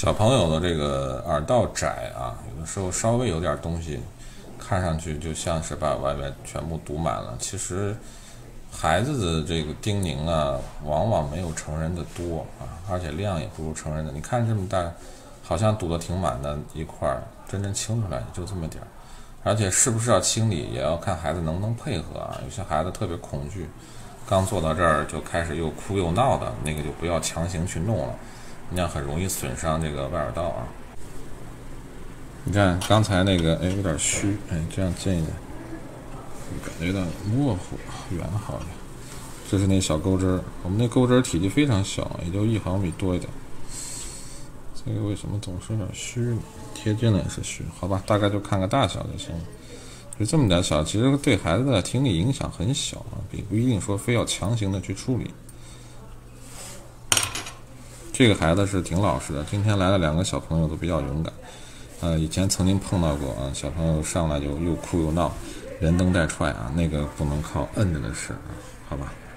小朋友的这个耳道窄啊，有的时候稍微有点东西，看上去就像是把外面全部堵满了。其实孩子的这个叮咛啊，往往没有成人的多啊，而且量也不如成人的。你看这么大，好像堵得挺满的一块儿，真正清出来就这么点儿。而且是不是要清理，也要看孩子能不能配合啊。有些孩子特别恐惧，刚做到这儿就开始又哭又闹的，那个就不要强行去弄了。那样很容易损伤这个外耳道啊。你看刚才那个，有点虚，这样近一点，感觉有点模糊，远好一点。这是那小钩针，我们那钩针体积非常小，也就1毫米多一点。这个为什么总是有点虚呢？贴近了也是虚，好吧，大概就看个大小就行了。就这么点小，其实对孩子的听力影响很小啊，不一定说非要强行的去处理。这个孩子是挺老实的，今天来了2个小朋友都比较勇敢。以前曾经碰到过啊，小朋友上来就又哭又闹，连蹬带踹啊，那个不能靠摁着的事啊，好吧。